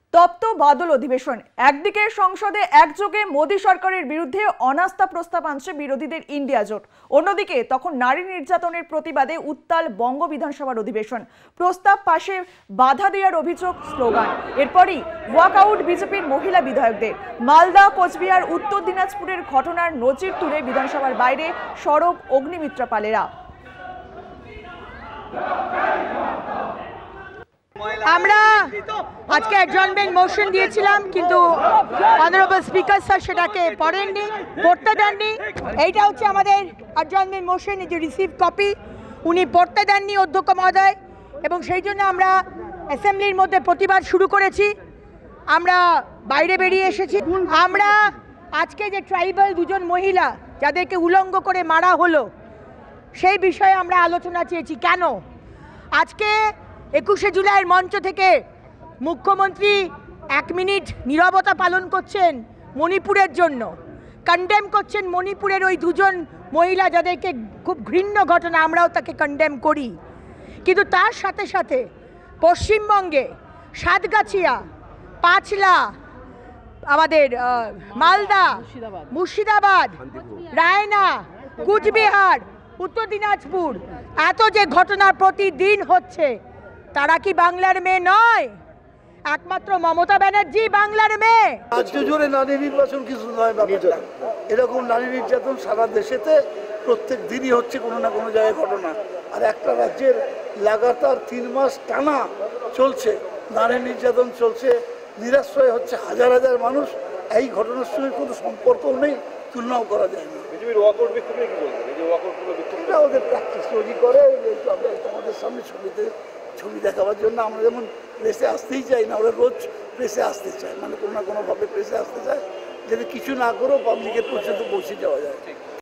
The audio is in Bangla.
তপ্ত বাদল অধিবেশন। একদিকে সংসদে একযোগে মোদী সরকারের বিরুদ্ধে অনাস্থা প্রস্তাব আনছে বিরোধীদের ইন্ডিয়া জোট, অন্যদিকে তখন নারী নির্যাতনের প্রতিবাদে উত্তাল বঙ্গ বিধানসভার অধিবেশন। প্রস্তাব পাশে বাধা দেওয়ার অভিযোগ, স্লোগান। এরপরই ওয়াকআউট বিজেপির মহিলা বিধায়কদের। মালদা, কোচবিহার, উত্তর দিনাজপুরের ঘটনার নজির তুলে বিধানসভার বাইরে সরব অগ্নিমিত্রা পালেরা। আমরা আজকে অ্যাডজর্নমেন্ট মোশন দিয়েছিলাম, কিন্তু অনারেবল স্পিকার স্যার সেটাকে পড়তে দেননি। এইটা হচ্ছে আমাদের অ্যাডজর্নমেন্ট মোশন, এই যে রিসিভ কপি, উনি পড়তে দেননি অধ্যক্ষ মহোদয়, এবং সেই জন্য আমরা অ্যাসেম্বলির মধ্যে প্রতিবাদ শুরু করেছি। আমরা বাইরে বেরিয়ে এসেছি। আমরা আজকে যে ট্রাইবাল দুজন মহিলা যাদেরকে উলঙ্গ করে মারা হলো, সেই বিষয়ে আমরা আলোচনা চেয়েছি। কেন আজকে 21শে জুলাইয়ের মঞ্চ থেকে মুখ্যমন্ত্রী 1 মিনিট নীরবতা পালন করছেন মণিপুরের জন্য, কন্ডেম করছেন মণিপুরের ওই দুজন মহিলা যাদেরকে খুব ঘৃণ্য ঘটনা, আমরাও তাকে কন্ডেম করি। কিন্তু তার সাথে সাথে পশ্চিমবঙ্গে সাতগাছিয়া, পাঁচলা, আমাদের মালদা, মুর্শিদাবাদ, রায়না, কুচবিহার, উত্তর দিনাজপুর, এত যে ঘটনা প্রতিদিন হচ্ছে, তারা কি বাংলার মেয়ে নয়? একমাত্র মমতা ব্যানার্জি বাংলার মেয়ে। রাজ্য জুড়ে নারী নির্বাচন কিছু নয় ব্যাপারটা, এরকম নারী নির্যাতন সারা দেশেতে প্রত্যেক দিনই হচ্ছে কোনো না কোনো জায়গায় ঘটনা। আর একটা রাজ্যের লাগাতার 3 মাস টানা চলছে নারী নির্যাতন চলছে, নিরাশ্রয় হচ্ছে হাজার হাজার মানুষ। এই ঘটনার সঙ্গে কোনো সম্পর্কও নেই, তুলনাও করা যায় না। এটা ওদের প্র্যাকটিস তৈরি করে তোমাদের সামনে ছবি দেখাবার জন্য। আমরা যেমন প্রেসে আসতেই চাই না, ওরা রোজ প্রেসে আসতে চায়, মানে কোনো না কোনোভাবে প্রেসে আসতে চায়, যাতে কিছু না করেও পাবলিকের পর্যন্ত পৌঁছে যাওয়া যায়।